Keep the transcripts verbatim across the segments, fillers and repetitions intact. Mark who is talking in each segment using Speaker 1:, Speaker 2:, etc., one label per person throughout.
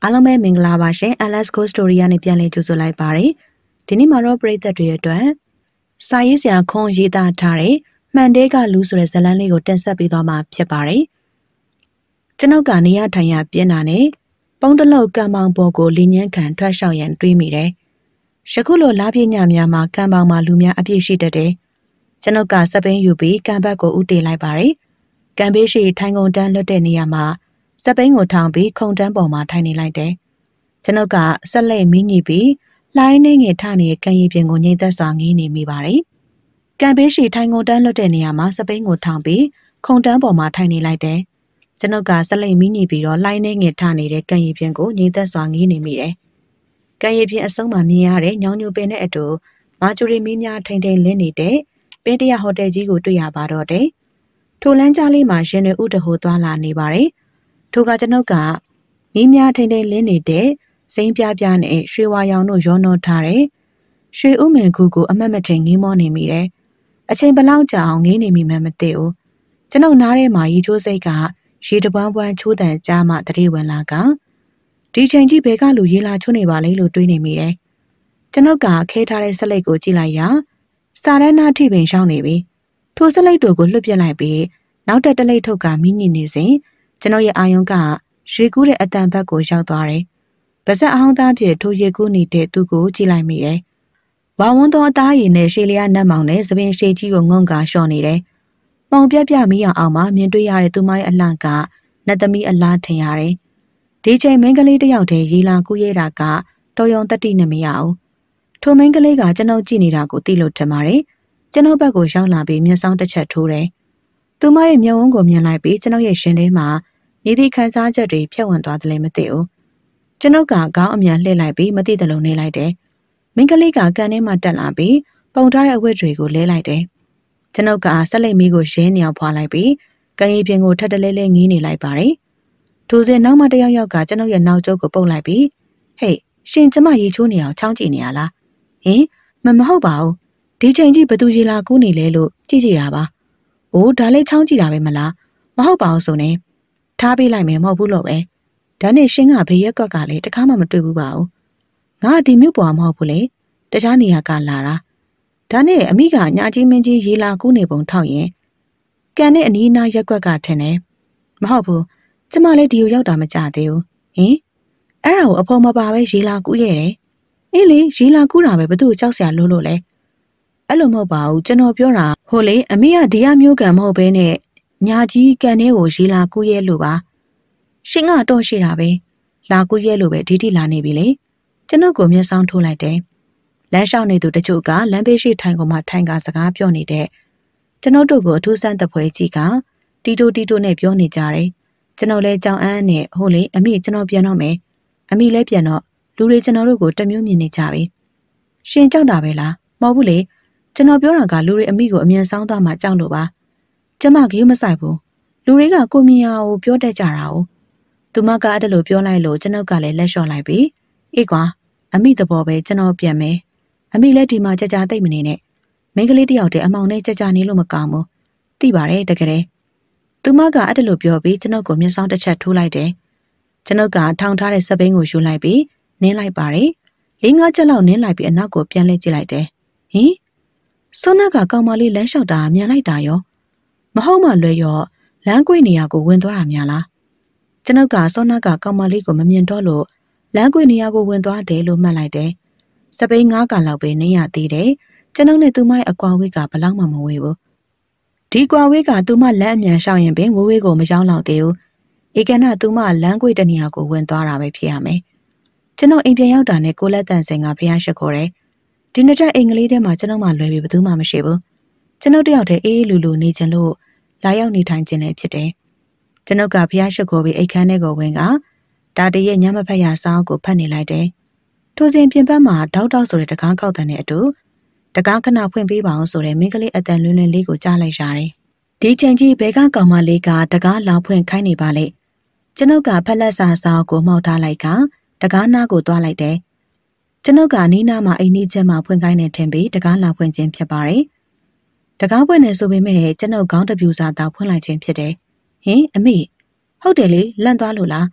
Speaker 1: အားလုံးပဲမင်္ဂလာပါရှင် Alice Ghost Story ကနေပြန်လည်ကြိုဆိုလိုက်ပါတယ်ဒီနေ့မှာတော့ပရိသတ်တွေအတွက်စာရေးဆရာခွန်ရေးသားထားတဲ့မှန်တဲကလူဆိုတဲ့ဇာတ်လမ်းလေးကိုတင်ဆက်ပေးသွားမှာဖြစ်ပါတယ်ကျွန်ုပ်ကနေရထိုင်ရပြင်းတာနဲ့ပုံတလုတ်ကံပေါင်ပေါ်ကိုလင်းညံခံထွက်လျှောက်ရန်တွေးမိတယ်ယခုလိုလားပြညများမှာကံပေါင်မှာလူများအပြည့်ရှိတတ်တယ်ကျွန်ုပ်ကစပိန်ယူပြီးကံဘက်ကိုဥတေလိုက်ပါတယ်ကံဘေးရှိထိုင်ကုန်တန်းလွတ်တဲ့နေရာမှာစပိန်ကိုထောင်ပြီးခုံတန်းပေါ်မှာထိုင်နေလိုက်တယ်ကျွန်ုပ်ကဆက်လက်မီးညစ်ပြီးလိုင်းနေငယ်ထနေတဲ့ကံရည်ပြင်ကိုငိမ့်သက်စွာငေးနေမိပါတယ်ကံဘေးရှိထိုင်ကုန်တန်းလွတ်တဲ့နေရာမှာစပိန်ကိုထောင်ပြီးခုံတန်းပေါ်မှာထိုင်နေလိုက်တယ်ကျွန်ုပ်ကဆက်လက်မီးညစ်ပြီးတော့လိုင်းနေငယ်ထနေတဲ့ကံရည်ပြင်ကိုငိမ့်သက်စွာငေးနေမိတယ်ကံရည်ပြင်အဆုံးမှာမြင်ရတဲ့ညောင်ညိုပင်နဲ့အတူမာဂျူရီမီးများထိန်ထိန်လင်းနေတဲ့ပင်းတရဟိုတယ်ကြီးကိုတွေ့ရပါတော့တယ်ထိုလမ်းကြားလေးမှာရှင်တွေဥတဟိုသွားလာနေပါတယ်ထိုကကျွန်ုပ်ကမီးများထိန်ထိန်လင်းနေတဲ့စိမ်းပြပြနဲ့ရွှေဝါရောင်တို့ရောနှောထားတဲ့ရွှေဥမင်ကူကိုအမတ်မထိန်ငေးမောနေမိတယ်အချိန်ဘလောက်ကြာအောင်ငေးနေမိမှမသိဘူးကျွန်ုပ်နားထဲမှာရီချိုးစိတ်ကရေတပွန်းပွန်းချိုးတန်ကြားမှတတိဝင်လာကဒီချိန်ကြီးဘဲကလူရေလာချိုးနေပါလေလို့တွေးနေမိတယ်ကျွန်ုပ်ကခဲထားတဲ့ဆက်လက်ကိုကြည့်လိုက်ရာစာရဏထိပင်ရှောင်းနေပြီထိုဆက်လက်တို့ကိုလွှတ်ပြလိုက်ပြီးနောက်တက်တလိတ်ထုတ်ကမိညစ်နေစဉ်ကျွန်တော်ရဲ့အာယုံကရေကူးတဲ့အတန်ဘက်ကိုရောက်သွားတယ်။ဗဇက်အဟောင်းသားဖြစ်ထိုရေကူးနေတဲ့သူကိုကြည့်လိုက်မိတယ်။ဝါဝန်းသောအသားရည်နဲ့ရှေလျားနတ်မောင်နဲ့သပင်ရှေကြီးကိုငုံကလျှော့နေတယ်။ပုံပြပြမိအောင်အောင်မှမြင်တွေ့ရတဲ့သူမရဲ့အလှကနတ်သမီးအလားထင်ရတယ်။ဒီချိန်မင်းကလေးတစ်ယောက်တည်းရေလာကူးရဲတာကတော်ရုံတတိနဲ့မရဘူး။ထိုမင်းကလေးကကျွန်ုပ်ကြည့်နေတာကိုသိလို့ထင်ပါတယ်။ကျွန်ုပ်ဘက်ကိုရောက်လာပြီးမျက်စောင်းတစ်ချက်ထိုးတယ်။သူမရဲ့မျက်ဝန်းကိုမြင်လိုက်ပြီးကျွန်ုပ်ရဲ့ရှင်ထဲမှာညီသည့်ခံစားချက်တွေဖြတ်ဝင်သွားတယ်လည်းမသိဘူးကျွန်ုပ်ကခေါင်းအမြန်လှည့်လိုက်ပြီးမသိတယ်လို့နေလိုက်တယ်မင်းကလေးကကန်ထဲမှာတက်လာပြီးပုံထားတဲ့အဝတ်တွေကိုလဲလိုက်တယ်ကျွန်ုပ်ကဆက်လက်မီးကိုရင်းနေအောင်ဖွာလိုက်ပြီးကန်ရည်ပြင်ကိုထပ်တလဲလဲငီးနေလိုက်ပါတယ်ထိုစဉ်နောက်မှတယောက်ယောက်ကကျွန်ုပ်ရဲ့နောက်ကျောကိုပုတ်လိုက်ပြီးဟေးရှင်ကျမရေချိုးနေအောင်ချောင်းကြည့်နေရလားဟင်မမဟုတ်ပါဘူးဒီချိန်ကြီးဘသူရေလာကူးနေလဲလို့ကြည့်ကြည့်တာပါအိုးဒါလေးချောင်းကြည့်တာပဲမလားမဟုတ်ပါဘူးဆိုနေထားပေးလိုက်မယ်မဟုတ်ဘူးလို့ပဲဒါနဲ့ရှင်းကဘေးရက်ကွက်ကလည်းတခါမှမတွေ့ဘူးပါဘူးငါဒီမြို့ပေါ်မဟုတ်ဘူးလေတခြားနေရာကလာတာဒါနဲ့အမိကညာကြီးမင်းကြီးရေလာကူးနေပုံထောက်ရင်ကန်နဲ့အနီးအနားရက်ကွက်ကထင်တယ်မဟုတ်ဘူးကျမလည်းဒီကိုရောက်တာမကြသေးဘူးဟင်အဲ့ဒါကိုအဖေမပါပဲရေလာကူးရဲ့တယ်အေးလေရေလာကူးတာပဲဘသူ့ကိုကြောက်စရာလို့လို့လဲအဲ့လိုမဟုတ်ပါဘူးကျွန်တော်ပြောတာဟိုလေအမိကဒီရမျိုးကံမဟုတ်ဘဲနဲ့ညာကြီးကန်ထဲကိုရေလာကူးရဲလို့ပါရှင်ကတော့ရှိတာပဲလာကူးရဲလို့ပဲဒီတိလာနေပြီလေကျွန်ုပ်ကိုမျက်စောင်းထိုးလိုက်တယ်လမ်းလျှောက်နေသူတချို့ကလမ်းဘေးရှိထိုင်ကုန်မှထိုင်ကစကားပြောနေတဲ့ကျွန်ုပ်တို့ကိုအထူးဆန်းတပွဲကြီးကတီတိုတီတိုနဲ့ပြောနေကြတယ်ကျွန်ုပ်လည်းကြောင်အန်းနဲ့ဟိုလေအမိကျွန်တော်ပြန်တော့မယ်အမိလည်းပြန်တော့လူတွေကျွန်တော်တို့ကိုတမျိုးမြင်နေကြပြီရှင်ကြောက်တာပဲလားမဟုတ်ဘူးလေကျွန်တော်ပြောတာကလူတွေအမိကိုအမြင်ဆောင်သွားမှကြောက်လို့ပါကျမကယူမဆိုင်ဘူးလူတွေကကိုမြင်ရအောင်ပြောတတ်ကြတာ哦သူမကအဲ့ဒါလိုပြောလိုက်လို့ကျွန်ုပ်ကလည်းလက်လျှော့လိုက်ပြီးအေးကွာအမိသဘောပဲကျွန်တော်ပြန်မယ်အမိလည်းဒီမှာကြကြသိမ့်မနေနဲ့မိန်းကလေးတယောက်တည်းအမောင်နဲ့ကြကြနေလို့မကောင်းဘူးသိပါတယ်တကယ်သူမကအဲ့ဒါလိုပြောပြီးကျွန်ုပ်ကိုမျက်စောင်းတစ်ချက်ထိုးလိုက်တယ်ကျွန်ုပ်ကထောင်ထားတဲ့စပိန်ကိုယူလိုက်ပြီးနင်းလိုက်ပါတယ်လေးငါးချက်လောက်နင်းလိုက်ပြီးအနောက်ကိုပြန်လှည့်ကြည့်လိုက်တယ်ဟင်စောနာကကောင်မလေးလမ်းလျှောက်တာမြန်လိုက်တာရောမဟုတ်မှလွယ်ရောလမ်းကွေ့နေရကိုဝင်သွားတာများလားကျွန်ုပ်ကစောနာကကောင်မလေးကိုမမြင်တော့လို့လမ်းကွေ့နေရကိုဝင်သွားတယ်လို့မှတ်လိုက်တယ်စပိန်ငါးကလောက်ပဲနေရသေးတယ်ကျွန်ုပ်နဲ့သူမရဲ့အကွာဝေးကဘလောက်မှမဝေးဘူးဒီကွာဝေးကသူမလမ်းအမြန်ရှောင်ရင်ပင်ဝေးဝေးကိုမရောက်တော့သေးဘူးဧကနာသူမလမ်းကွေ့တနေရာကိုဝင်သွားတာပဲဖြစ်ရမယ်ကျွန်တော်အိမ်ပြန်ရောက်တာနဲ့ကိုလက်တန်စင်ကဖះရှိခိုးတယ်ဒီနှစ်ချက်အိမ်ကလေးထဲမှာကျွန်တော်မှလွယ်ပြီးဘယ်သူမှမရှိဘူးကျွန်ုပ်တယောက်တည်းအေးအေးလူလူနေချင်လို့လာရောက်နေထိုင်ခြင်းလည်းဖြစ်တယ်ကျွန်ုပ်ကဖះရှိခိုးပြီးအိတ်ခမ်းထဲကိုဝင်ကဒါတရဲ့ညမဖက်ရစောင်းကိုဖတ်နေလိုက်တယ်ထိုစဉ်ပြင်ပမှာတောက်တောက်ဆိုတဲ့တကားကောက်တန်တဲ့အတူတကားခဏဖွင့်ပေးပါအောင်ဆိုတဲ့မိန်းကလေးအတန်လွန်းလွန်းလေးကိုကြားလိုက်ရတယ်ဒီချိန်ကြီးဘဲကကောင်မလေးကတကားလောင်ဖွင့်ခိုင်းနေပါလေကျွန်ုပ်ကဖက်လက်စာစောင်းကိုမှောက်ထားလိုက်ကတကားနားကိုသွားလိုက်တယ်ကျွန်ုပ်ကနီးနားမှာအိမ်နီးချင်းမှာဖွင့်ခိုင်းနေထင်ပြီးတကားလာဖွင့်ခြင်းဖြစ်ပါတယ်တကားဖွင့်နေဆိုပေမဲ့ကျွန်ုပ်ခေါင်းတပြူစာတောက်ဖွင့်လိုက်ခြင်းဖြစ်တယ်ဟင်အမိဟုတ်တယ်လေလန့်သွားလို့လား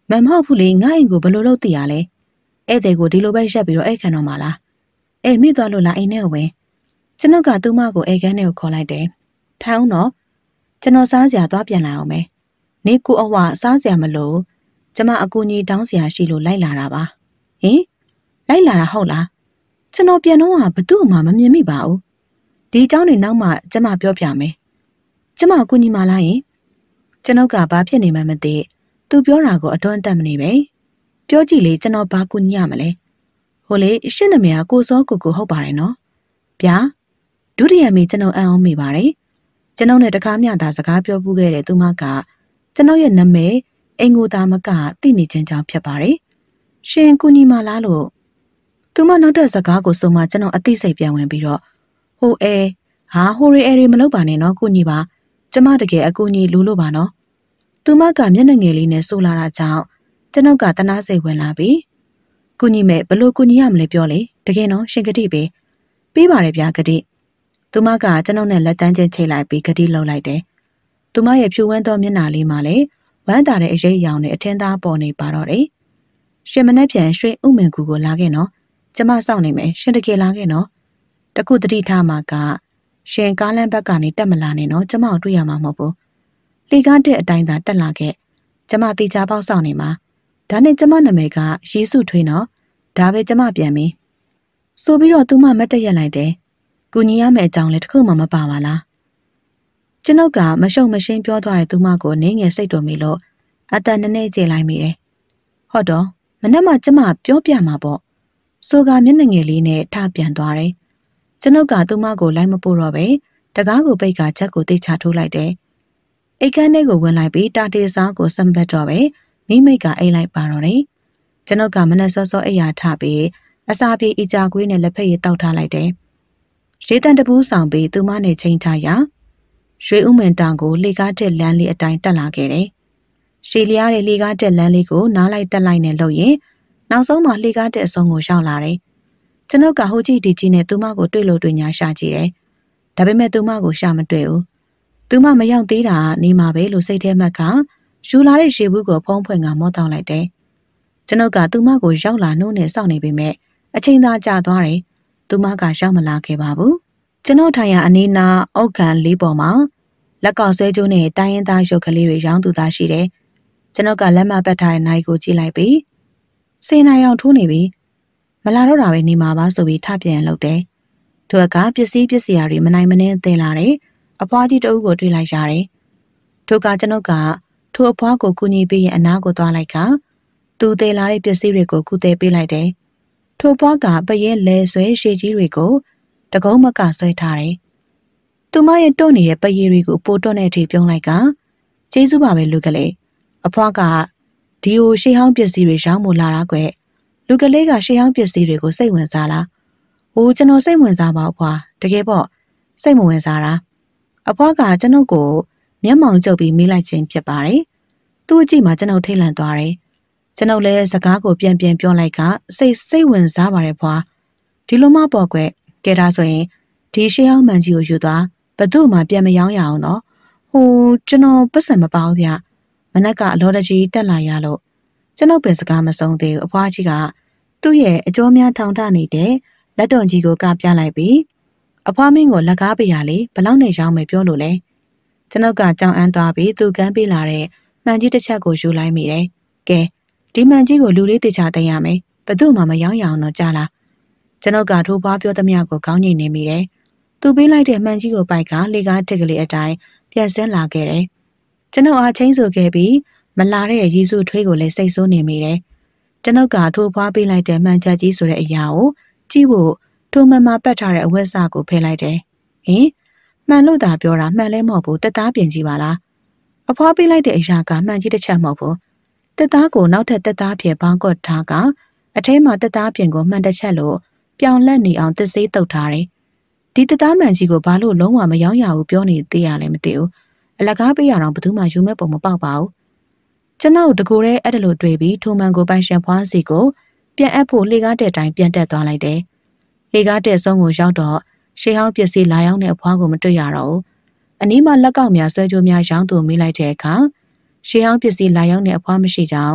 Speaker 1: မမဟုတ်ဘူးလေငါ့အိမ်ကိုဘလို့လို့တည်ရလဲဧည့်သည်ကိုဒီလိုပဲရက်ပြီးတော့အိတ်ခံတော့မှာလားအေးမိသွားလို့လားအိမ်ထဲကိုဝင်ကျွန်တော်ကသူ့မကိုအိမ်ခန်းထဲကိုခေါ်လိုက်တယ်ထိုင်အောင်တော့ကျွန်တော်စားစရာသွားပြန်လာအောင်မယ်နေကိုအဝစားစရာမလို့ကျမအကူကြီးတောင်းစရာရှိလို့လိုက်လာတာပါဟင်လိုက်လာတာဟုတ်လားကျွန်တော်ပြန်တော့ဘသူ့မှမမြင်မိပါဘူးဒီအကြောင်းတွေနောက်မှကျမပြောပြမယ်ကျမအကူကြီးမလားယင်ကျွန်တော်ကဘာဖြစ်နေမှမသိသူပြောတာကိုအတွန်းတက်မနေပဲပြောကြည့်လေကျွန်တော်ဘာကူညီရမလဲဟိုလေရှင်းနမေကကိုစောကိုကိုဟုတ်ပါတယ်နော်ဗျာဒုတိယမိကျွန်တော်အံ့ဩမိပါတယ်ကျွန်တော်နဲ့တကားမြတာစကားပြောပူးခဲ့တဲ့သူမကကျွန်တော်ရဲ့နာမည်အင်ကိုသားမကသိနေခြင်းကြောင့်ဖြစ်ပါတယ်ရှင်ကူညီမလားလို့သူမနောက်တဲ့စကားကိုဆိုမှကျွန်တော်အသိစိတ်ပြန်ဝင်ပြီးတော့ဟိုအဲဟာဟိုရီအဲရီမလုပ်ပါနဲ့နော်ကူညီပါကျမတကယ်အကူညီလူလို့ပါနော်သူမကမျက်နှာငယ်လေးနဲ့ဆိုလာတာကြောင့်ကျွန်တော်ကတနာစိတ်ဝင်လာပြီကူညီမဲ့ဘလို့ကူညီရမလဲပြောလေတကယ်နော်ရှင်ကတိပဲပြီးပါတယ်ဗျာကတိသူမကကျွန်တော်နဲ့လက်တန်းချင်းချိတ်လိုက်ပြီးကတိလှုပ်လိုက်တယ်သူမရဲ့ဖြူဝန်းသောမျက်နှာလေးမှာလည်းဝမ်းသာတဲ့အရေးရောင်နဲ့အထင်းသားပေါ်နေပါတော့တယ်ရှင်မနဲ့ပြန်ရွှေဥမင်ကူကိုလာခဲ့နော်ကျမစောင့်နေမယ်ရှင်တကယ်လာခဲ့နော်တခုတတိထားမှာကရှင်ကားလမ်းဘက်ကနေတက်မလာနဲ့နော်ကျမတို့တွေ့ရမှာမဟုတ်ဘူးလေကားတဲ့အတိုင်းသာတက်လာခဲ့ကျမတေချာပေါက်ဆောင်နေမှာဒါနဲ့ကျမနာမည်ကရေစုထွေးနော်ဒါပဲကျမပြန်ပြီဆိုပြီးတော့သူမမတ်တက်ရက်လိုက်တယ်ကူညီရမယ့်အကြောင်းလည်းတစ်ခုမှမပါပါလားကျွန်ုပ်ကမရှုံမရှင်းပြောသွားတဲ့သူမကိုနင်းငယ်စိတ်တော်မိလို့အတန်နဲ့နဲ့ကျေလိုက်မိတယ်ဟုတ်တော့မနေ့မှကျမပြောပြမှာပေါ့ဆိုကမျက်နှာငယ်လေးနဲ့ထပြန်သွားတယ်ကျွန်ုပ်ကသူမကိုလိုက်မပို့တော့ပဲတကားကိုပိတ်ကချက်ကိုတိတ်ချထိုးလိုက်တယ်အိတ်ခမ်းထဲကိုဝင်လိုက်ပြီးတာတေစားကိုစံပတ်တော့ပဲမိမိကအိတ်လိုက်ပါတော့တယ်ကျွန်ုပ်ကမနဲ့စောစောအိယာထပြီးအစာပြေအီကြာကွေးနဲ့လက်ဖက်ရည်တောက်ထားလိုက်တယ်ရေတန်တပူးဆောင်ပြီးသူမနဲ့ချိန်ထားရရွှေဥမင်တောင်ကိုလေကားတက်လမ်းလေးအတိုင်းတက်လာခဲ့တယ်ရှည်လျားတဲ့လေကားတက်လမ်းလေးကိုနားလိုက်တက်လိုက်နဲ့လှုပ်ရင်နောက်ဆုံးမှလေကားတက်အဆုံးကိုရောက်လာတယ်ကျွန်ုပ်ကဟိုကြည့်ဒီကြည့်နဲ့သူမကိုတွေ့လို့တွေ့ညာရှာကြည့်တယ်ဒါပေမဲ့သူမကိုရှာမတွေ့ဘူးသူမမရောက်သေးတာနေမှာပဲလို့စိတ်ထဲမှတ်ကယူလာတဲ့ရေဘူးကိုဖုံးဖွင့်ကမောတောင်းလိုက်တယ်ကျွန်ုပ်ကသူမကိုရောက်လာနှုတ်နဲ့စောင့်နေပေမဲ့အချိန်သာကြာသွားတယ်သူမကရောက်မလာခဲ့ပါဘူးကျွန်ုပ်ထိုင်ရအနီးနားအောက်ခံလေးပေါ်မှာလက်ကောက်ဆွဲကျိုးနဲ့တိုင်းရင်သားရုပ်ကလေးတွေရောင်းသူသားရှိတယ်ကျွန်ုပ်ကလက်မပတ်ထားတဲ့နိုင်ကိုကြည့်လိုက်ပြီးစေနိုင်အောင်ထိုးနေပြီမလာတော့တာပဲနေမှာပါဆိုပြီးထပြန်လှုပ်တယ်သူကပစ္စည်းပစ္စည်းတွေမနိုင်မနှင်းသင်လာတယ်အဖွားကြီးတအုပ်ကိုတွေ့လိုက်ရတယ်သူကကျွန်ုပ်ကထိုအဖွားကိုကူညီပေးရင်အနားကိုသွားလိုက်ကသူသယ်လာတဲ့ပစ္စည်းတွေကိုကုသပေးလိုက်တယ်ထိုဖွားကပရင်လဲဆွဲရှည်ကြီးတွေကိုတကုံးမကဆွဲထားတယ်သူမရဲ့တွန့်နေတဲ့ပရီတွေကိုပိုတွန့်တဲ့အထိပြုံးလိုက်ကကျေးဇူးပါပဲလူကလေးအဖွားကဒီဟိုရှေးဟောင်းပစ္စည်းတွေရောင်းမို့လာတာကွလူကလေးကရှေးဟောင်းပစ္စည်းတွေကိုစိတ်ဝင်စားလားဟိုကျွန်တော်စိတ်ဝင်စားပါအဖွားတကယ်ပေါ့စိတ်မဝင်စားတာအဖွားကကျွန်ုပ်ကိုမျက်မှောင်ကျုပ်ပြီးမေးလိုက်ခြင်းဖြစ်ပါတယ်သူ့အကြည့်မှာကျွန်ုပ်ထိတ်လန့်သွားတယ်ကျွန်ုပ်လည်းစကားကိုပြန်ပြန်ပြောလိုက်ကစိတ်စိတ်ဝင်စားပါတယ်ဖွာဒီလိုမှပေါ့ကွကဲဒါဆိုရင်ဒီရှေးဟောင်းမှန်ကြီးကိုယူသွားဘသူ့မှပြန်မရောင်းရအောင်နော်ဟိုကျွန်တော်ပတ်စံမပေါဘူးဗျမနက်ကအလောတကြီးတက်လာရလို့ကျွန်ုပ်ပင်စကားမဆုံးသေးဘူးအဖွားကြီးကသူ့ရဲ့အကျော်များထောင်ထနေတဲ့လက်တော်ကြီးကိုကပြလိုက်ပြီးအဖွားမင်းကိုလက်ကားပေးရလေဘလောက်နဲ့ရောင်းမယ်ပြောလို့လဲကျွန်ုပ်ကကြောင်အန်းသွားပြီးသူကမ်းပေးလာတဲ့မှန်ကြီးတစ်ချက်ကိုယူလိုက်မိတယ်ကဲဒီမှန်ကြီးကိုလူလေးတေချာတင်ရမယ်ဘသူ့မှမရောင်းရအောင်တော့ကြားလားကျွန်ုပ်ကထိုးပွားပြောသမျှကိုကောင်းငိမ့်နေမိတယ်သူပေးလိုက်တဲ့မှန်ကြီးကိုပိုက်ကလေကားတက်ကလေးအတိုင်းပြန်ဆင်းလာခဲ့တယ်ကျွန်ုပ်အားချင်းဆိုခဲ့ပြီးမလာတဲ့ရီစုထွေးကိုလည်းစိတ်ဆိုးနေမိတယ်ကျွန်ုပ်ကထိုးပွားပေးလိုက်တဲ့မှန်ချက်ကြီးဆိုတဲ့အရာကိုကြည့်ဖို့ထိုမှန်မှာပတ်ထားတဲ့အဝတ်စကိုဖယ်လိုက်တယ်ဟင်မှန်လို့သာပြောတာမှန်လဲမဟုတ်ဘူးတက်သားပြင်ကြည့်ပါလားအဖွားပေးလိုက်တဲ့အရာကမှန်ကြီးတစ်ချက်မဟုတ်ဘူးတက်သားကိုနောက်ထပ်တက်သားပြင်ပေါင်းကွက်ထားကအထဲမှာတက်သားပြင်ကိုမှန်တစ်ချက်လို့ပြောင်းလက်နေအောင်တစ်စေးတုပ်ထားတယ်ဒီတက်သားမှန်ကြီးကိုဘာလို့လုံးဝမရောင်းရဘူးပြောနေသေးရလဲမသိဘူးအလကားပေးရအောင်ဘယ်သူမှယူမဲ့ပုံမပေါက်ပါဘူးကျွန်တော်တကူရဲအဲ့ဒါလိုတွေ့ပြီးထိုမှန်ကိုပိုင်ရှင်ဖွားစီကိုပြန်အပ်ဖို့လေကားတဲ့တိုင်ပြန်တက်သွားလိုက်တယ်လေကားတဲ့ဆုံးကိုရောက်တော့ရှေးဟောင်းပစ္စည်းလာရောက်တဲ့အဖွားကိုမတွေ့ရတော့ဘူးအနီးမှာလက်ကောက်များဆွဲကြိုးများရောင်းသူမိလိုက်တဲ့အခါရှေးဟောင်းပစ္စည်းလာရောက်တဲ့အဖွားမရှိကြောင်း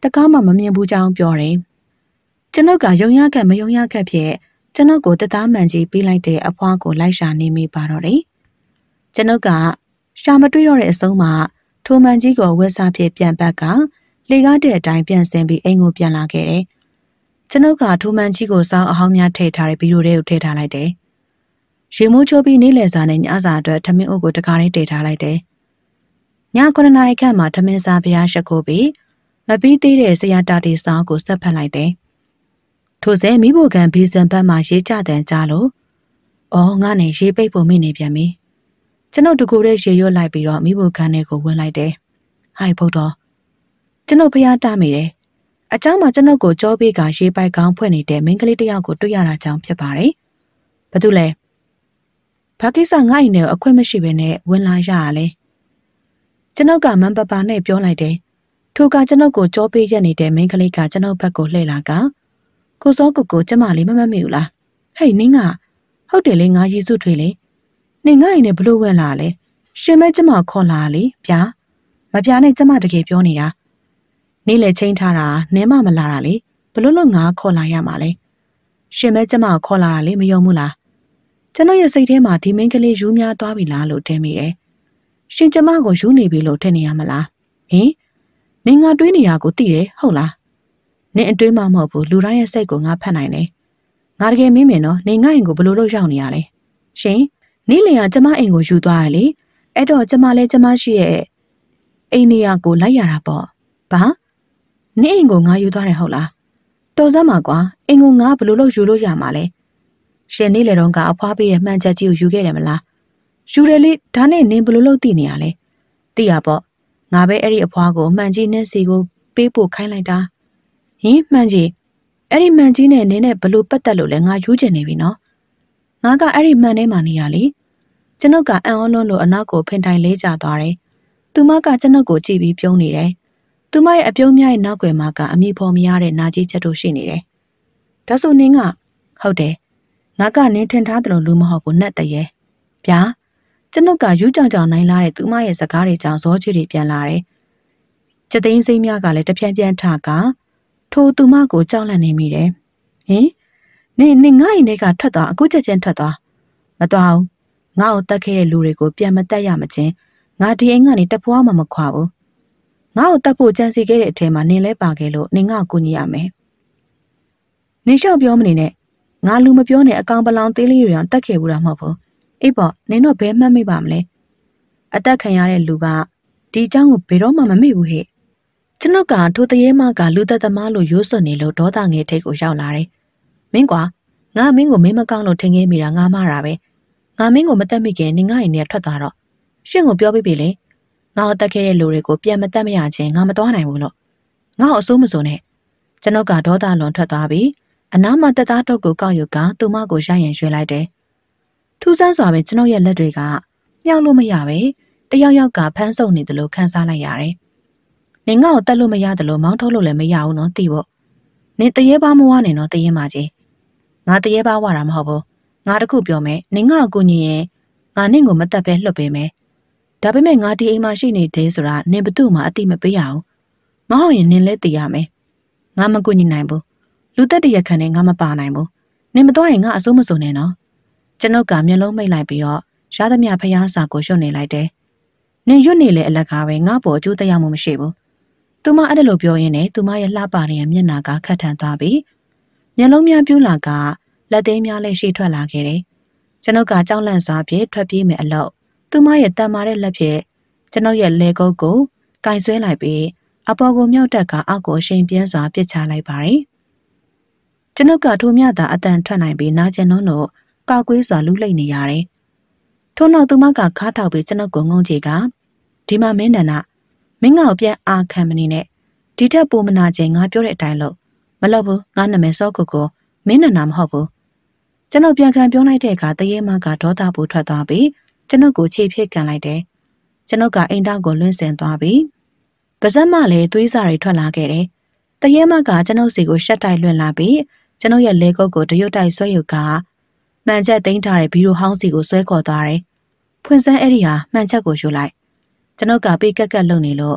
Speaker 1: တကားမှမမြင်ဘူးကြောင်းပြောတယ်ကျွန်ုပ်ကယုံရကက်မယုံရကက်ဖြစ်ကျွန်ုပ်ကိုတသားမှန်ကြီးပေးလိုက်တဲ့အဖွားကိုလိုက်ရှာနေမိပါတော့တယ်ကျွန်ုပ်ကရှာမတွေ့တော့တဲ့အဆုံးမှာထိုမှန်ကြီးကိုဝက်စားဖြစ်ပြန်ပတ်ကလေကားတဲ့အတိုင်းပြန်ဆင်းပြီးအိမ်ကိုပြန်လာခဲ့တယ်ကျွန်ုပ်ကထိုမှန်ကြီးကိုစောင်းအဟောင်းများထည့်ထားတဲ့ဗီဒီယိုတွေကိုထည့်ထားလိုက်တယ်ရေမိုးချိုးပြီးနေ့လယ်စာနဲ့ညစာအတွက်ထမင်းအုပ်ကိုတခါလေးတည်ထားလိုက်တယ်ညခုနှစ်နာရီခန့်မှာထမင်းစားဖျားရှက်ကိုပြီးမပြီးသေးတဲ့ဆရာတာတီဆောင်ကိုဆက်ဖက်လိုက်တယ်ထိုစဲမိဖို့ကံဘီစံဘက်မှာရေးကြတန်ကြလို့အော်ငါနဲ့ရေးပိတ်ဖို့မိနေပြန်ပြီကျွန်ုပ်တကူတဲ့ရေရွတ်လိုက်ပြီးတော့မိဖို့ကံနဲ့ကိုဝင်လိုက်တယ်ဟိုက်ဘုတ်တော်ကျွန်ုပ်ဖျားတားမိတယ်အเจ้าမှာကျွန်ုပ်ကိုကြောပေးကရေးပိုက်ကောင်းဖွင့်နေတဲ့မိန်းကလေးတစ်ယောက်ကိုတွေ့ရတာကြောင့်ဖြစ်ပါတယ်ဘာတူလဲဘာကိစ္စငါ့အိမ်နဲ့အခွင့်မရှိဘဲနဲ့ဝင်လာရရလဲကျွန်ုပ်ကမန်ပပါနဲ့ပြောလိုက်တယ်ထိုကကျွန်ုပ်ကိုကြောပေးရနေတဲ့မိန်းကလေးကကျွန်ုပ်ဘက်ကိုလှည့်လာကကိုစောကိုကိုကျမလေးမမမေ့ဘူးလားဟဲ့နင်းကဟုတ်တယ်လေငါယေစုထွေလေနင်ငါ့အိမ်နဲ့ဘလို့ဝင်လာလဲရှင်မဲကျမခေါ်လာလေဗျာမပြားနဲ့ကျမတကယ်ပြောနေတာနေ့လေချင်းထားတာနင်းမမလာတာလေဘလို့လို့ငါခေါ်လာရမှာလဲရှင်မဲကျမခေါ်လာတာလေမယုံဘူးလားကျွန်တော်ရဲ့စိတ်ထဲမှာဒီမင်းကလေးယူများသွားပြီလားလို့ထင်မိတယ်ရှင်ကျမကိုယူနေပြီလို့ထင်နေရမလားဟင်နင်ငါတွေးနေတာကိုသိတယ်ဟုတ်လားနင်အတွေးမှမဟုတ်ဘူးလူတိုင်းရဲ့စိတ်ကိုငါဖတ်နိုင်တယ်ငါတကယ်မင်းမင်းနော်နင်ငါ့အိမ်ကိုဘလို့လို့ရောက်နေရလဲရှင်နေ့လင်ကကျမအိမ်ကိုယူသွားရလေအဲ့တော့ကျမလည်းကျမရှိရဲ့အိမ်နေရာကိုလိုက်ရတာပေါ့ဘာနင်အိမ်ကိုငါယူသွားတယ်ဟုတ်လားတော်စမ်းပါကွာအိမ်ကိုငါဘလို့လို့ယူလို့ရမှာလဲရှင်နေ့လေတော့ကအဖွားပေးတဲ့မှန်ချက်ကြီးကိုယူခဲ့တယ်မလားယူတယ်လေဒါနဲ့နင်ဘလို့လို့သိနေရလဲသိရပေါ့ငါပဲအဲ့ဒီအဖွားကိုမှန်ကြီးနဲ့စီကိုပေးဖို့ခိုင်းလိုက်တာဟင်မှန်ကြီးအဲ့ဒီမှန်ကြီးနဲ့နင်းနဲ့ဘလို့ပတ်သက်လို့လဲငါယူချင်နေပြီနော်ငါကအဲ့ဒီမှန်ထဲမှာနေရလေကျွန်ုပ်ကအံ့ဩလွန်းလို့အနောက်ကိုဖင်ထိုင်လေးကျသွားတယ်သူမကကျွန်ုပ်ကိုကြည့်ပြီးပြုံးနေတယ်သူမရဲ့အပြုံးများရဲ့နောက်ွယ်မှာကအမိဖော်မရတဲ့နာကြီးချက်တို့ရှိနေတယ်ဒါဆိုနင်းကဟုတ်တယ်ငါကနင်းထင်ထားတယ်လို့လူမဟုတ်ဘူးနဲ့တည်းရဲ့ဗျာကျွန်ုပ်ကယူကြောင်ကြောင်နိုင်လာတဲ့သူမရဲ့စကားတွေကြောင့်ဇောချွေတွေပြန်လာတယ်ကျသိန်းစိမ့်များကလည်းတပြန့်ပြန့်ထကထိုသူမကိုကြောက်လန့်နေမိတယ်ဟင်နင်နင်ငါ့အိမ်ထဲကထွက်သွားအခုချက်ချင်းထွက်သွားမသွားဘူးငါ့ကိုတတ်ခဲ့တဲ့လူတွေကိုပြန်မတက်ရမချင်းငါဒီအိမ်ကနေတပွားမှမခွာဘူးငါ့ကိုတတ်ဖို့ကြံစီခဲ့တဲ့အထဲမှာနင်လဲပါခဲ့လို့နင်ငါ့ကိုကူညီရမယ်နင်လျှောက်ပြောမနေနဲ့ငါလူမပြောနဲ့အကောင်ပလောင်သေးလေးတွေအောင်တက်ခဲ့ဘူးတာမဟုတ်ဘူးအေးပေါ့နင်တော့ဘယ်မှတ်မိပါမလဲအသက်ခံရတဲ့လူကဒီအကြောင်းကိုဘယ်တော့မှမမေ့ဘူးဟဲ့ကျွန်ုပ်ကထိုတရေမကလူသက်သမားလို့ရိုးစွနေလို့ဒေါသငယ်ထိတ်ကိုရောက်လာတယ်မင်းကွာငါမင်းကိုမင်းမကောင်းလို့ထင်ခဲ့မိတာငါမှားတာပဲငါမင်းကိုမတက်မိခင်နင်ငါ့အိမ်ထဲထွက်သွားတော့ရှင့်ကိုပြောပြပြီလေငါ့ကိုတက်ခဲ့တဲ့လူတွေကိုပြန်မတက်မရချင်းငါမသွားနိုင်ဘူးလို့ငါ့ကိုအစိုးမစိုးနဲ့ကျွန်ုပ်ကဒေါသလွန်ထွက်သွားပြီးအနားမှာတက်သားတော့ကိုကောက်ယူကသူမကိုရိုက်ရင်ရွှေလိုက်တယ်ထူးဆန်းစွာပဲကျွန်ုပ်ရဲ့လက်တွေကမြောက်လို့မရပဲတယောက်ယောက်ကဖမ်းဆုပ်နေတယ်လို့ခန်းစားလိုက်ရတယ်နင်ငါ့ကိုတက်လို့မရတယ်လို့မောင်းထုတ်လို့လည်းမရဘူးနော်သိဖို့နင်တရေပါမဝနဲ့နော်တရင်မကြီးငါတရေပါဝတာမဟုတ်ဘူးငါတခုပြောမယ်နင်ငါ့ကိုညီရင်ငါနင့်ကိုမတက်ပဲလွတ်ပေးမယ်ဒါပေမဲ့ငါဒီအိမ်မှာရှိနေသေးဆိုတာနင်ဘသူ့မှာအတိမပေးရအောင်မဟုတ်ရင်နင်လည်းသိရမယ်ငါမကူညီနိုင်ဘူးလူတက်တရခံနဲ့ငါမပါနိုင်ဘူးနင်မတော့ရင်ငါအစိုးမစိုးနဲ့နော်ကျွန်ုပ်ကမျက်လုံးမိတ်လိုက်ပြီးတော့ရှားသမျှဖျားစာကိုရွတ်နေလိုက်တယ်နင်ရွတ်နေလေအလကားပဲငါ့ပေါ်အကျိုးတရားမှုမရှိဘူးသူမအဲ့ဒါလိုပြောရင်းနဲ့သူမရဲ့လှပတဲ့မျက်နှာကခတ်ထန်သွားပြီးမျက်လုံးများပြူးလာကလက်သေးများလည်းရှေ့ထွက်လာခဲ့တယ်ကျွန်ုပ်ကကြောက်လန့်စွာဖြင့်ထွက်ပြေးမယ်အလို့သူမရဲ့တန်မာတဲ့လက်ဖြင့်ကျွန်ုပ်ရဲ့လေကုတ်ကိုကင်ဆွဲလိုက်ပြီးအပေါ်ကိုမြောက်တက်ကအောက်ကိုရှိန်ပြင်းစွာပစ်ချလိုက်ပါတယ်ကျွန်ုပ်ကထိုမြတာအတန်ထွက်နိုင်ပြီးနာကျင်နှုံးတို့ကောက်ကွေးစွာလူလိမ့်နေရတယ်ထို့နောက်သူမကခါထောက်ပြီးကျွန်ုပ်ကိုငုံကြည့်ကဒီမှာမင်းနန္ဒမင်းငါ့ကိုပြန်အာခံမနေနဲ့ဒီထက်ပိုမနာခြင်းငါပြောတဲ့အတိုင်းလို့မလုပ်ဘူးငါနာမည်စောကုတ်ကိုမင်းနန္ဒမဟုတ်ဘူးကျွန်ုပ်ပြန်ခံပြောလိုက်တဲ့အခါတရေမကဒေါသပူထွက်သွားပြီးကျွန်ုပ်ကိုခြေဖြည့်ကန်လိုက်တယ်ကျွန်ုပ်ကအိမ်တောက်ကိုလွှင့်ဆင်သွားပြီးပါဇက်မလည်းသွေးစာတွေထွက်လာခဲ့တယ်တရေမကကျွန်ုပ်စီကိုရှက်တိုက်လွှင့်လာပြီးကျွန်ုပ်ရဲ့လေကုတ်ကိုတရွတ်တိုက်ဆွဲယူကမှန်ချက်သိမ်းထားတဲ့ဘီရိုဟောင်းစီကိုဆွဲခေါ်သွားတယ်ဖွင့်စမ်းအဲ့ဒီဟာမှန်ချက်ကိုယူလိုက်ကျွန်ုပ်ကပေးကက်ကက်လုံနေလို့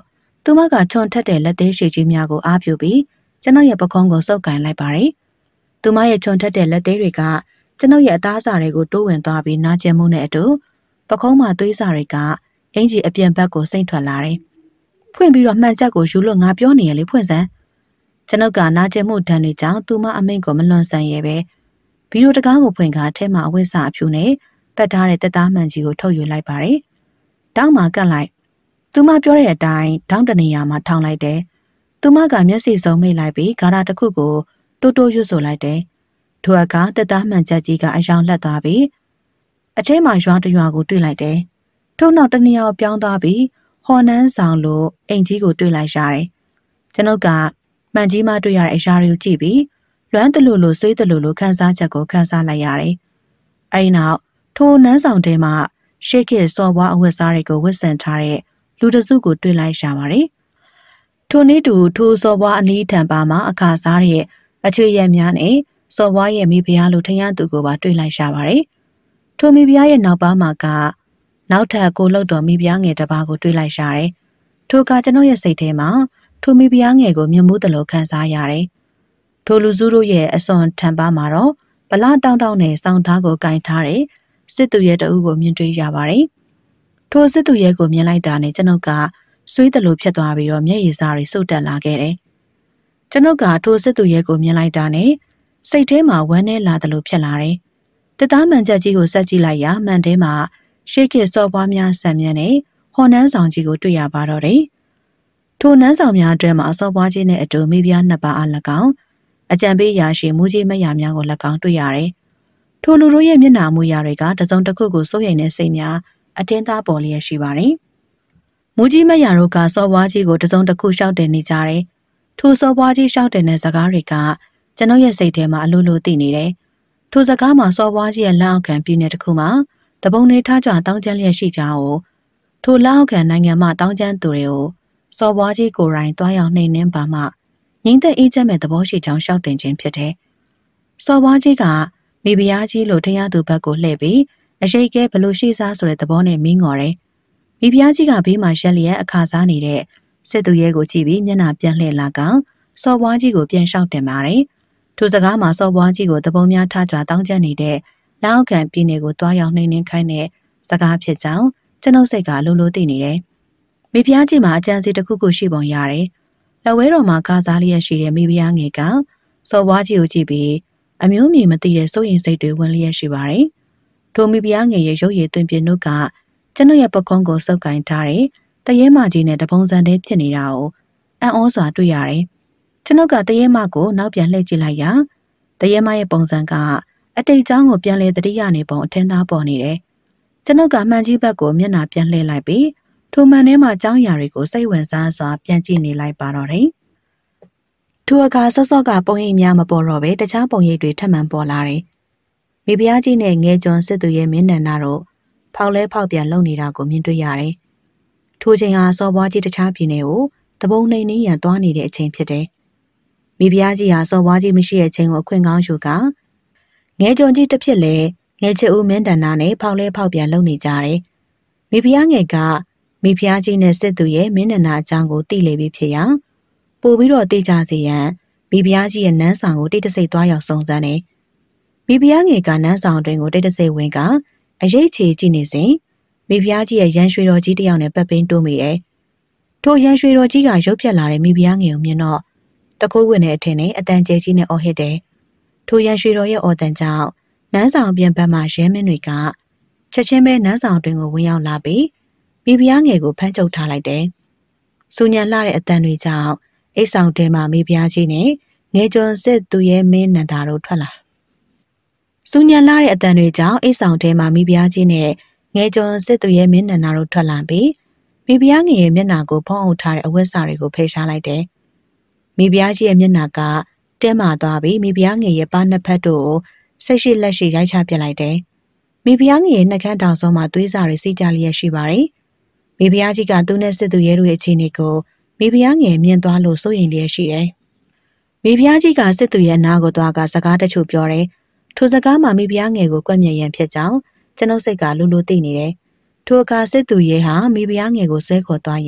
Speaker 1: သူမကချွန်ထက်တဲ့လက်သေးရှိကြီးများကိုအားပြုပြီးကျွန်တော်ရဲ့ပခုံးကိုစုပ်ကန်လိုက်ပါတယ်။သူမရဲ့ချွန်ထက်တဲ့လက်သေးတွေကကျွန်တော်ရဲ့အသားအစာတွေကိုတိုးဝင်သွားပြီးနာကျင်မှုနဲ့အတူပခုံးမှာသွေးစာတွေကအင်ကြီးအပြင်ဘက်ကိုစိမ့်ထွက်လာတယ်။ဖွင့်ပြီးတော့မှန်ချက်ကိုယူလို့ငါပြောနေရလေဖွင့်စမ်းကျွန်ုပ်ကနာကျင်မှုဒဏ်တွေကြောင့်သူမအမိန့်ကိုမလွန်ဆန်ရဲပဲဗီဒီယိုတကားကိုဖွင့်ကားထဲမှာအဝတ်စာအဖြူနဲ့ပတ်ထားတဲ့တက်သားမှန်ကြီးကိုထုတ်ယူလိုက်ပါတယ်။တောင်းမှာကတ်လိုက်သူမပြောတဲ့အတိုင်းတောင်းတနေရာမှာထောင်လိုက်တယ်။သူမကမျက်စိစုံမိတ်လိုက်ပြီးဂါရတစ်ခုကိုတိုးတိုးရွတ်ဆိုလိုက်တယ်။ထိုအခါတက်သားမှန်ချက်ကြီးကအယောင်လက်သွားပြီးအချိန်မှရွာတရွာကိုတွေ့လိုက်တယ်။ထို့နောက်တနေရာကိုပြောင်းသွားပြီးဟော်နန်းဆောင်လိုအိမ်ကြီးကိုတွေ့လိုက်ရတယ်။ကျွန်ုပ်ကမှန်ကြီးမှတွေ့ရတဲ့အရာတွေကိုကြည့်ပြီးလွမ်းတလူလိုဆွေးတလူလိုခန်းစားချက်ကိုခန်းစားလိုက်ရတယ်။အဲဒီနောက်ထိုနန်းဆောင်ထဲမှာရှေ့ကစော်ဘွားအဝတ်စားတွေကိုဝတ်ဆင်ထားတဲ့လူတစုကိုတွေ့လိုက်ရပါတယ်။ထိုနေ့တူထိုစော်ဘွားအနီးထံပါမှာအခါစားရဲ့အချွေရက်များနဲ့စော်ဘွားရဲ့မိဖုရားလိုထင်ရသူကိုပါတွေ့လိုက်ရပါတယ်။ထိုမိဖုရားရဲ့နောက်ပါမှာကနောက်ထပ်ကိုလှုပ်တော်မိဖုရားငယ်တစ်ပါးကိုတွေ့လိုက်ရတယ်။ထိုကကျွန်တော်ရဲ့စိတ်ထဲမှာထိုမိဖုရားငယ်ကိုမြင်မှုတလို့ခံစားရတယ်။ထိုလူစုတို့ရဲ့အစွန်ထံပါမှာတော့ဗလာတောင်းတောင်းနဲ့စောင်းသားကိုကင်ထားတဲ့စစ်သူရဲ့တအုပ်ကိုမြင်တွေ့ရပါတယ်။ထိုစစ်သူရဲ့ကိုမြင်လိုက်တာနဲ့ကျွန်ုပ်ကဆွေးတလို့ဖြစ်သွားပြီးတော့မျက်ရည်စားတွေစုတ်တက်လာခဲ့တယ်။ကျွန်ုပ်ကထိုစစ်သူရဲ့ကိုမြင်လိုက်တာနဲ့စိတ်ထဲမှာဝမ်းနည်းလာတယ်လို့ဖြစ်လာတယ်။တသားမှန်ချက်ကြီးကိုဆက်ကြည့်လိုက်ရာမှန်ထဲမှာရှေ့ကစော်ပွားများဆံမြန်းနဲ့ဟော်နန်းဆောင်ကြီးကိုတွေ့ရပါတော့တယ်။ထိုနန်းဆောင်များအတွင်းမှာစော်ပွားကြီးနဲ့အတူမိဖုရားနှစ်ပါးအား၎င်းအကြံပေးရာရှိမူကြီးမရများကို၎င်းတွေ့ရတယ်။ထိုလူတို့ရဲ့မျက်နှာမူရာတွေကတစုံတစ်ခုကိုစိုးရိမ်တဲ့စိတ်များအတင်းသားပေါ်လျက်ရှိပါတယ်။မူကြီးမရတို့ကစော်ပွားကြီးကိုတစုံတစ်ခုရှောက်တင်နေကြတယ်။ထိုစော်ပွားကြီးရှောက်တင်တဲ့စကားတွေကကျွန်ုပ်ရဲ့စိတ်ထဲမှာအလိုလိုသိနေတယ်။ထိုစကားမှာစော်ပွားကြီးရဲ့လက်အောက်ခံပြည်နယ်တစ်ခုမှာတပုံနေထားကြတောင်းကျမ်းလျက်ရှိကြအောင်ထိုလက်အောက်ခံနိုင်ငံမှတောင်းကျမ်းသူတွေကိုစော်ပွားကြီးကိုယ်တိုင်တွားရောက်နှိမ်နှင်းပါမှငိမ့်သက်အေးချမ်းမဲ့သဘောရှိကြောင်းရှောက်တင်ခြင်းဖြစ်တယ်။စော်ပွားကြီးကမိဖုရားကြီးလိုထင်ရသူဘက်ကိုလှည့်ပြီးအရှိတ်ကဲဘလို့ရှိစားဆိုတဲ့သဘောနဲ့မင်းငေါ်တယ်။မိဖုရားကြီးကဘေးမှာရက်လျက်အခါစားနေတဲ့စစ်သူရဲကိုကြည့်ပြီးမျက်နှာပြန်လှည့်လာကောင်စော်ပွားကြီးကိုပြန်လျှောက်တင်ပါတယ်။ထိုစကားမှာစော်ပွားကြီးကိုတပုံများထားကြတောင်းကျမ်းနေတဲ့လက်အောက်ခံပြည်နယ်ကိုတွားရောက်နှိမ်နှင်းခိုင်းတဲ့စကားဖြစ်ကြောင်းကျွန်ုပ်စိတ်ကလိုလိုသိနေတယ်။မိဖုရားကြီးမှာအကြံစီတစ်ခုခုရှိပုံရတယ်။လက်ဝဲတော်မှာကားစားလျက်ရှိတဲ့မိဖုရားငယ်ကစော်ပွားကြီးကိုကြည့်ပြီးအမျိုးမြင်မသိတဲ့စိုးရိမ်စိတ်တွေဝင်လျက်ရှိပါတယ်။ထိုမိဖုရားငယ်ရဲ့ရုပ်ရည်သွင်းပြနှုတ်ကကျွန်ုပ်ရဲ့ပကုံးကိုစုပ်ကင်ထားတဲ့တရဲမကြီးနဲ့တပုံစံတည်းဖြစ်နေတာကိုအံ့ဩစွာတွေ့ရတယ်။ကျွန်ုပ်ကတရဲမကိုနောက်ပြန်လှည့်ကြည့်လိုက်ရာတရဲမရဲ့ပုံစံကအတိတ်အကြောင်းကိုပြန်လဲသတိရနေပုံအထင်သားပေါ်နေတယ်။ကျွန်ုပ်ကမှန်ကြီးဘက်ကိုမျက်နှာပြန်လှည့်လိုက်ပြီးထိုမှန်ထဲမှာကြောင်းရာတွေကိုစိတ်ဝင်စားစွာပြန်ကြည့်နေလိုက်ပါတော့တယ်။ထိုအခါစောစောကပုံရိပ်များမပေါ်တော့ပဲတခြားပုံရိပ်တွေထပ်မံပေါ်လာတယ်။မိဖုရားကြီးနဲ့ငယ်ကျွန်းစစ်သူရဲ့မင်းနန္ဒတို့ဖောက်လဲဖောက်ပြန်လုံနေတာကိုမြင်တွေ့ရတယ်။ထိုချိန်ဟာစော်ဘွားကြီးတခြားပြည်နယ်ကိုတပုံနှိမ်နှင်းရန်သွားနေတဲ့အချိန်ဖြစ်တယ်။မိဖုရားကြီးဟာစော်ဘွားကြီးမရှိတဲ့အချိန်ကိုအခွင့်ကောင်းယူကငယ်ကျွန်းကြီးတစ်ဖြစ်လေငယ်ချစ်ဦးမင်းတန်နာနဲ့ဖောက်လဲဖောက်ပြန်လုံနေကြတယ်။မိဖုရားငယ်ကမိဖုရားကြီးနဲ့စစ်သူရဲ့မင်းနန္ဒအကြောင်းကိုသိလေပြီဖြစ်ရာပို့ပြီးတော့သိကြစေရန်မိဖုရားကြီးရဲ့နန်းဆောင်ကိုတိတ်တဆိတ်သွားရောက်စုံစမ်းတယ်။မိဖုရားငယ်ကနန်းဆောင်တွင်ကိုတိတ်တဆိတ်ဝင်ကအရေးချေကြည့်နေစဉ်မိဖုရားကြီးရဲ့ရန်ရွှေတော်ကြီးတယောက်နဲ့ပတ်ပင်းတိုးမိတယ်။ထိုရန်ရွှေတော်ကြီးကရုပ်ဖြတ်လာတဲ့မိဖုရားငယ်ကိုမြင်တော့တခိုးဝင်တဲ့အထင်နဲ့အတန်ကျဲကြီးနဲ့အော်ဟစ်တယ်။ထိုရန်ရွှေတော်ရဲ့အော်တန်ကြောင့်နန်းဆောင်ပြင်ဘက်မှရဲမင်းတွေကချက်ချင်းပဲနန်းဆောင်တွင်ကိုဝင်ရောက်လာပြီးမိဖုရားငယ်ကိုဖမ်းချုပ်ထားလိုက်တယ်။စူညံလှတဲ့အတန်တွေကြောင့်အိတ်ဆောင်ထဲမှာမိဖုရားကြီးနဲ့ငယ်ကျွန်းစစ်သူရဲ့မင်းနန္ဒာတို့ထွက်လာ။စူညံလှတဲ့အတန်တွေကြောင့်အိတ်ဆောင်ထဲမှာမိဖုရားကြီးနဲ့ငယ်ကျွန်းစစ်သူရဲ့မင်းနန္ဒာတို့ထွက်လာပြီးမိဖုရားငယ်ရဲ့မျက်နှာကိုဖုံးအုပ်ထားတဲ့အဝတ်စားတွေကိုဖယ်ရှားလိုက်တယ်။မိဖုရားကြီးရဲ့မျက်နှာကတင်းမာသွားပြီးမိဖုရားငယ်ရဲ့ပါးနှစ်ဖက်တို့ကိုစိတ်ရှိလက်ရှိရိုက်ချပစ်လိုက်တယ်။မိဖုရားငယ်ရဲ့နှက်ခမ်းတောင်ဆုံးမှာသွေးစာတွေစီးကြလျက်ရှိပါတယ်။မိဖုရားကြီးကသူနဲ့စစ်သူရဲတို့ရဲ့အခြေအနေကိုမိဖုရားငယ်မြင်သွားလို့စိုးရိမ်လျက်ရှိတယ်။မိဖုရားကြီးကစစ်သူရဲ့နားကိုသွားကစကားတချို့ပြောတယ်။ထိုစကားမှာမိဖုရားငယ်ကိုကွက်မြက်ရန်ဖြစ်ကြောင်းကျွန်ုပ်စိတ်ကလူလူသိနေတယ်။ထိုအခါစစ်သူရဲဟာမိဖုရားငယ်ကိုဆွဲခေါ်သွားရန်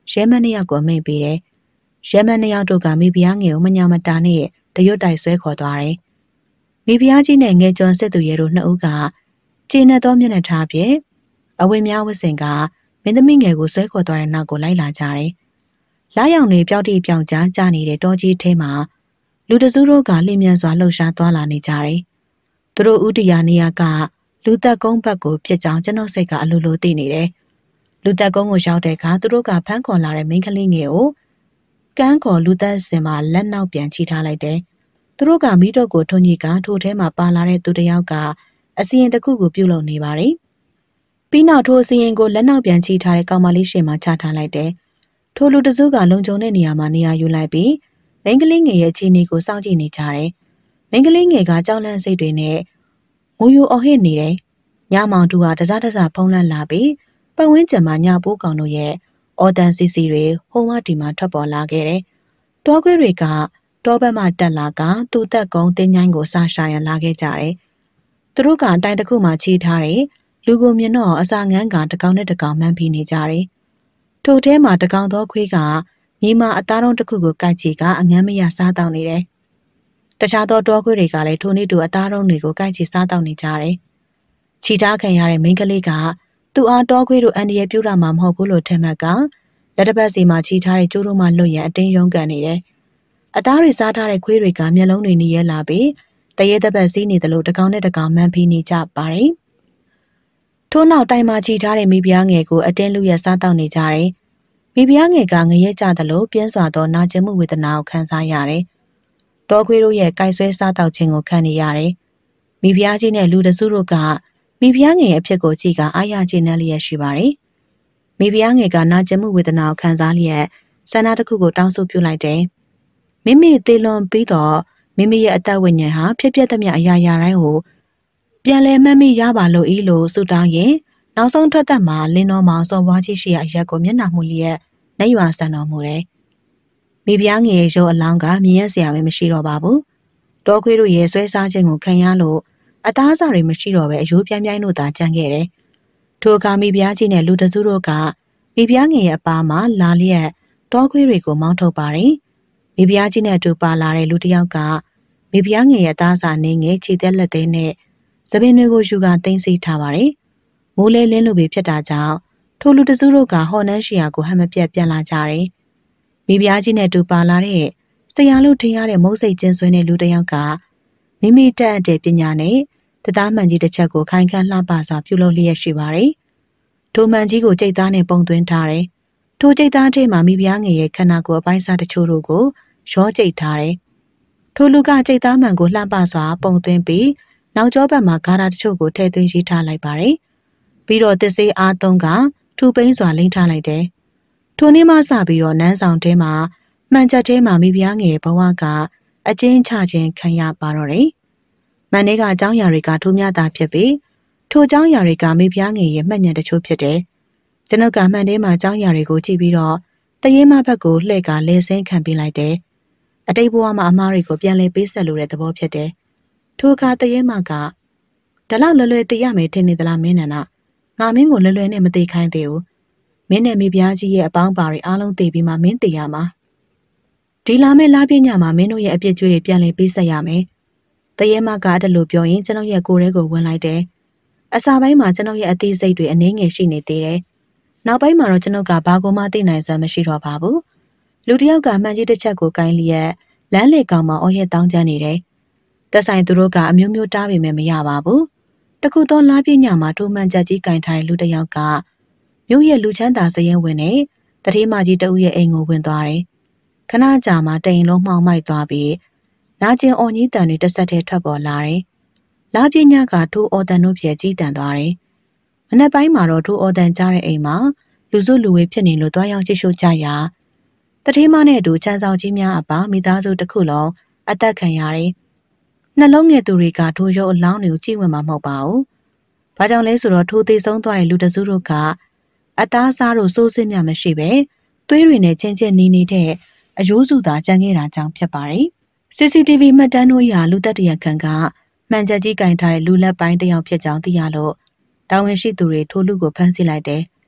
Speaker 1: ရဲမန်းနှစ်ယောက်ကိုမိတ်ပေးတယ်။ရဲမန်းနှစ်ယောက်တို့ကမိဖုရားငယ်ကိုမညာမတာနဲ့တရွတ်တိုက်ဆွဲခေါ်သွားတယ်။မိဖုရားကြီးနဲ့ငယ်ကျွန်းစစ်သူရဲတို့နှစ်ဦးကကျေနပ်သောမျက်နှာထားဖြင့်အဝိများဝတ်စင်ကမင်းသမီးငယ်ကိုဆွဲခေါ်သွားတဲ့နောက်ကိုလိုက်လာကြတယ်။လာရောက်နေပျောက်တိပျောက်ကြားကြနေတဲ့တောကြီးထဲမှာလူတစုတို့ကလျင်မြန်စွာလှုပ်ရှားသွားလာနေကြတယ်။သူတို့ဥတီယာနေရာကလူသက်ကုန်းဘက်ကိုပြစ်ကြောင်ကျွန်တော်စိတ်ကအလိုလိုသိနေတယ်။လူသက်ကုန်းကိုရောက်တဲ့အခါသူတို့ကဖမ်းခေါ်လာတဲ့မိန်းကလေးငယ်ကိုကန်းခေါ်လူသက်စင်မှာလက်နောက်ပြန်ချီထားလိုက်တယ်။သူတို့ကမိတော့ကိုထွန်ကြီးကထိုထဲမှာပါလာတဲ့သူတစ်ယောက်ကအစီရင်တစ်ခုကိုပြုတ်လုံနေပါတယ်။ပြီးနောက်ထိုအစီရင်ကိုလက်နောက်ပြန်ချီထားတဲ့ကောင်မလေးရှင်မှာချထားလိုက်တယ်။ထိုလူတစုကလုံခြုံတဲ့နေရာမှာနေရာယူလိုက်ပြီးမိန်းကလေးငယ်ရဲ့အခြေအနေကိုစောင့်ကြည့်နေကြတယ်။မိန်းကလေးငယ်ကကြောက်လန့်စိတ်တွေနဲ့ငိုယိုအော်ဟစ်နေတယ်။ညမောင်တူဟာတစားတစားဖုံးလန့်လာပြီးပတ်ဝန်းကျင်မှာညပိုးကောင်တို့ရဲ့အော်တန်စီစီတွေဟိုမတီမှာထွက်ပေါ်လာခဲ့တယ်။တောခွေးတွေကတောဘက်မှတက်လာကသူ့သက်ကုန်းတင်းញိုင်းကိုစားရှာရန်လာခဲ့ကြတယ်။သူတို့ကအတိုင်းတစ်ခုမှချီထားတယ်။လူကိုမြင်တော့အစာငန်းကတကောင်နဲ့တကောင်မှန်းပြီးနေကြတယ်။ထိုထဲမှာတကောင်သောခွေးကညီမအသားတုံးတစ်ခုကိုကိုက်ကြည့်ကအငမ်းမရစားတောင်းနေတယ်။တခြားသောတောခွေးတွေကလည်းထိုနည်းတူအသားတုံးတွေကိုကိုက်ကြည့်စားတောင်းနေကြတယ်။ချီထားခံရတဲ့မိန်းကလေးကသူ့အားတောခွေးတို့အန်ဒီရဲ့ပြူတာမှာမဟုတ်ဘူးလို့ထင်မှတ်ကလက်တစ်ပတ်စီမှာချီထားတဲ့ကျိုးတို့မှလွတ်ရန်အတင်းရုံးကန်နေတယ်။အသားတွေစားထားတဲ့ခွေးတွေကမျက်လုံးတွေနေရဲလာပြီးတရေတပတ်စီးနေတယ်လို့တကောင်နဲ့တကောင်မှန်းပြီးနေကြပါတယ်။ထို့နောက်တိုင်မှာချီထားတဲ့မိဖုရားငယ်ကိုအတင်းလူရစားတောက်နေကြတယ်။မိဖုရားငယ်ကငရဲကြတယ်လို့ပြင်းစွာသောနာကျင်မှုဝေဒနာကိုခံစားရတယ်။တောခွေးတို့ရဲ့ကိုက်ဆွဲစားတောက်ခြင်းကိုခံနေရတယ်။မိဖုရားကြီးနဲ့လူတစုတို့ကမိဖုရားငယ်ရဲ့အဖြစ်ကိုကြည့်ကအားရကျေနပ်လျက်ရှိပါတယ်။မိဖုရားငယ်ကနာကျင်မှုဝေဒနာကိုခံစားလျက်ဆန္ဒတစ်ခုကိုတောင်းဆိုပြုလိုက်တယ်။မိမိသေလွန်ပြီးတော့မိမိရဲ့အသက်ဝိညာဉ်ဟာဖြစ်ပျက်သမျှအရာရာတိုင်းကိုပြန်လည်မှတ်မိရပါလို့ဤလို့ဆုတောင်းရင်နောက်ဆုံးထွက်သက်မှာလင်းတော်မောင်စော်ဘွားကြီးရှိရာအရက်ကိုမျက်နှာမူလျက်နှိပ်ရွာဆန်တော်မူတယ်။မိဖုရားငယ်ရုပ်အလောင်းကမြင်ရစရာမရှိတော့ပါဘူး။တောခွေးတို့ရဲ့ဆွဲစားခြင်းကိုခံရလို့အသားအစာတွေမရှိတော့ပဲအယိုးပြိုင်ပြိုင်တို့သာကြံခဲ့တယ်။ထိုအခါမိဖုရားကြီးနဲ့လူတစုတို့ကမိဖုရားငယ်ရဲ့အပါမှာလာလျက်တောခွေးတွေကိုမောင်းထုတ်ပါတယ်။မိဖုရားကြီးနဲ့တူပါလာတဲ့လူတစ်ယောက်ကမိဖုရားငယ်ရဲ့အသားအစာနေငယ်ခြေသက်လက်သေးနဲ့သပင်တွေကိုယူကာသိမ်းဆီးထားပါတယ်။မိုးလဲလင်းလိုပဲဖြစ်တာကြောင့်ထိုလူတစုတို့ကဟော်နန်းရှိရာကိုဟန်မပြတ်ပြန်လာကြတယ်။မိဖုရားကြီးနဲ့တူပါလာတဲ့ဆရာလူထင်ရတဲ့မုတ်စိတ်ကျင်းဆွဲတဲ့လူတစ်ယောက်ကမိမိတက်အပ်တဲ့ပညာနဲ့တသားမှန်ကြီးတစ်ချက်ကိုခိုင်ခန့်လှပစွာပြုလုပ်လျက်ရှိပါတယ်။ထိုမှန်ကြီးကိုကြိတ်သားနဲ့ပုံသွင်းထားတယ်။ထိုကြိတ်သားထဲမှာမိဖုရားငယ်ရဲ့ခန္ဓာကိုယ်အပိုင်းစားတချို့တို့ကိုရောကြိတ်ထားတယ်။ထိုလူကကြိတ်သားမှန်ကိုလှပစွာပုံသွင်းပြီးနောက်ကျောဘက်မှာဂါရာတချို့ကိုထည့်သွင်းရေးထားလိုက်ပါတယ်။ပြီးတော့တစ်စေးအားသုံးကထူပိန်းစွာလိမ့်ထားလိုက်တယ်။ထိုနေ့မှစပြီးတော့နန်းဆောင်ထဲမှာမှန်ချက်ထဲမှာမိဖုရားငယ်ဘဝကအကျဉ်းချခြင်းခံရပါတော့တယ်။မန်နေကအကြောင်းအရာတွေကထိုးမြတာဖြစ်ပြီးထိုအကြောင်းအရာတွေကမိဖုရားငယ်ရဲ့မှတ်ဉာဏ်တချို့ဖြစ်တယ်။ကျွန်ုပ်ကမှန်ထဲမှာအကြောင်းအရာတွေကိုကြည့်ပြီးတော့တရေမဘက်ကိုလှည့်ကလဲဆင်းခံပေးလိုက်တယ်။အတိတ်ဘဝမှာအမားတွေကိုပြန်လဲပေးဆက်လို့တဲ့သဘောဖြစ်တယ်။ထိုအခါတရေမကဒါလောက်လွယ်လွယ်သိရမယ်ထင်နေသလားမင်းနန္ဒငါမင်းကိုလွယ်လွယ်နဲ့မသိခိုင်းသေးဘူး။မင်းနဲ့မိဖုရားကြီးရဲ့အပေါင်းပါတွေအားလုံးသိပြီးမှမင်းသိရမှာ။ဒီလာမယ့်လားပြညမှာမင်းတို့ရဲ့အပြစ်ကြွေးတွေပြန်လဲပေးဆက်ရမယ်။တရေမကအဲ့လိုပြောရင်ကျွန်တော်ရဲ့ကိုယ်ထဲကိုဝင်လိုက်တယ်။အစာပိုင်းမှာကျွန်တော်ရဲ့အသေးစိတ်တွေအနေငယ်ရှိနေသေးတယ်။နောက်ပိုင်းမှာတော့ကျွန်တော်ကဘာကိုမှသိနိုင်စွမ်းမရှိတော့ပါဘူး။လူတစ်ယောက်ကမှန်ကြီးတစ်ချက်ကိုကိုင်းလျက်လမ်းလေကောင်မှာအော်ရဲတောင်းကျမ်းနေတယ်။တက်ဆိုင်သူတို့ကအမျိုးမျိုးတားပေမဲ့မရပါဘူး။တခုသောလားပြညမှာထိုမှန်ချက်ကြီးကင်ထားတဲ့လူတစ်ယောက်ကမြို့ရဲ့လူချမ်းသာစရင်ဝင်နဲ့တတိမကြီးတဦးရဲ့အိမ်ကိုဝင်သွားတယ်။ခဏကြာမှတိမ်လုံးမှောင်မိုက်သွားပြီးနာကျင်အော်ကြီးတန်တွေတစ်ဆက်တည်းထွက်ပေါ်လာတယ်။လားပြညကထိုအော်တန်တို့ပြေကြီးတန်သွားတယ်။မနက်ပိုင်းမှာတော့ထိုအော်တန်ကြားတဲ့အိမ်မှာလူစုလူဝေးဖြစ်နေလို့တွားရောက်ကြည့်ရှုကြရာတတိမနဲ့အတူချမ်းဆောင်ကြီးများအပါမိသားစုတစ်ခုလုံးအသက်ခံရတယ်။နှလုံးငယ်သူတွေကထိုရုပ်အလောင်းတွေကိုကြည့်ဝင်မှာမဟုတ်ပါဘူး။ဘာကြောင့်လဲဆိုတော့ထိုသေးဆုံးသွားတဲ့လူတစုတို့ကအသားစားတို့စိုးစစ်မြမရှိပဲသွေးတွေနဲ့ချင်းချင်းနီးနေတဲ့အယိုးစုသာကြံခဲ့တာကြောင့်ဖြစ်ပါတယ်။ စီ စီ တီ ဗီ မှတ်တမ်းတို့အရလူသက်တရာခံကမှန်ချက်ကြီးကင်ထားတဲ့လူလက်ပိုင်းတစ်ယောက်ဖြစ်ကြောင်းသိရလို့တာဝန်ရှိသူတွေထိုလူကိုဖမ်းဆီးလိုက်တယ်။ ထို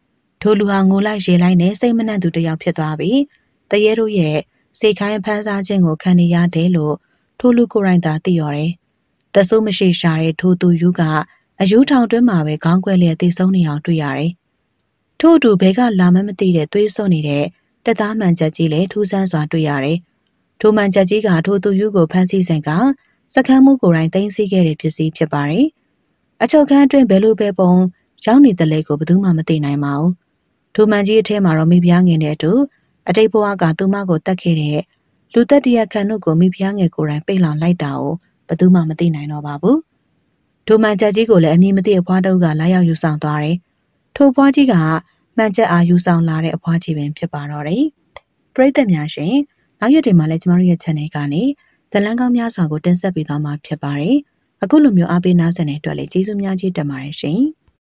Speaker 1: ထိုလူဟာငိုလိုက်ရေလိုက်နဲ့စိတ်မနှံ့သူတစ်ယောက်ဖြစ်သွားပြီးတရေတို့ရဲ့စိတ်ခိုင်းဖမ်းစားခြင်းကိုခံနေရတယ်လို့ထိုလူကိုယ်တိုင်သာသိရတယ်။တဆိုးမရှိရှာတဲ့ထိုသူယူကအယူထောင်တွင်းမှာပဲခေါင်းကွဲလျက်သိဆုံးနေအောင်တွေ့ရတယ်။ထို့အတူဘဲကလာမမသိတဲ့သွေးစွန်းနေတဲ့တက်သားမှန်ချက်ကြီးလည်းထူးဆန်းစွာတွေ့ရတယ်။ထိုမှန်ချက်ကြီးကထိုသူယူကိုဖမ်းဆီးစဉ်ကစခန်းမှုကိုယ်တိုင်သိမ်းဆည်းခဲ့တဲ့ဖြစ်စီဖြစ်ပါတယ်။အချုပ်ခန်းအတွင်းဘယ်လိုပဲပုံရောက်နေတဲ့လေကိုဘယ်သူမှမသိနိုင်ပါဘူး။ထိုမှန်ကြီးအထဲမှာတော့မိဖုရားငယ်တဲ့အတူအတိတ်ဘဝကသူမကိုတတ်ခဲ့တဲ့လူသက်တရာခံတို့ကိုမိဖုရားငယ်ကိုယ်တိုင်ပိတ်လောင်လိုက်တာကိုဘယ်သူမှမသိနိုင်တော့ပါဘူး။ထိုမှန်ချက်ကြီးကိုလည်းအမည်မသိအဖွားတုပ်ကလာရောက်ယူဆောင်သွားတယ်။ထိုဖွားကြီးကမှန်ချက်အားယူဆောင်လာတဲ့အဖွားကြီးပင်ဖြစ်ပါတော့တယ်။ပရိသတ်များရှင်နောက်ရက်တွေမှာလည်းကျမတို့ရဲ့ channel ကနေဇလန်းကောင်းများစွာကိုတင်ဆက်ပေးသွားမှာဖြစ်ပါတယ်။အခုလိုမျိုးအားပေးနားဆင်တဲ့အတွက်လည်းကျေးဇူးများကြီးတင်ပါတယ်ရှင်။